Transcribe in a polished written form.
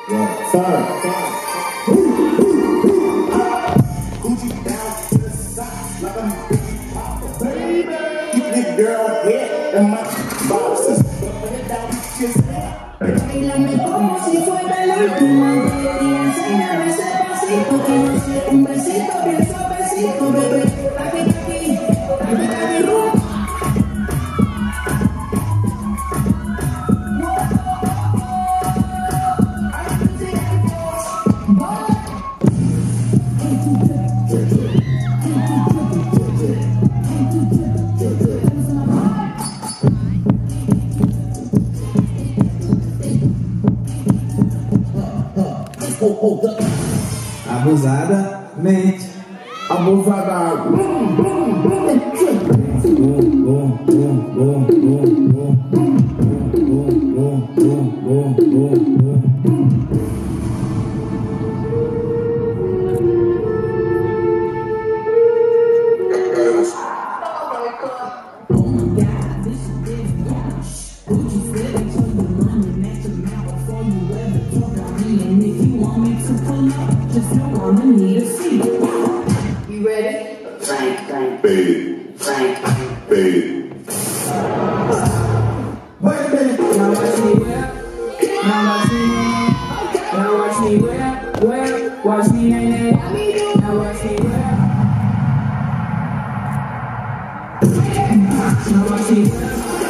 Gucci down to the socks like I'm Biggie Papa, baby. Keep this girl head in my boxes. Put it down, just Bailame como si fuera la última vez y enséñame ese pasito que no sé, un besito bien suavecito, bebé. Taqui, taqui, taqui, taqui, rumba. Abusadamente. Abusada. Boom, boom, boom. Boom, boom, boom, boom, boom, boom. Boom, boom, boom, boom, boom, boom. You ready? Frank, Frank, Fade, Frank. fade. Wait a minute. Now watch me whip. Now watch me. Now watch me whip. Watch me nay. Now watch me whip. Now watch me whip.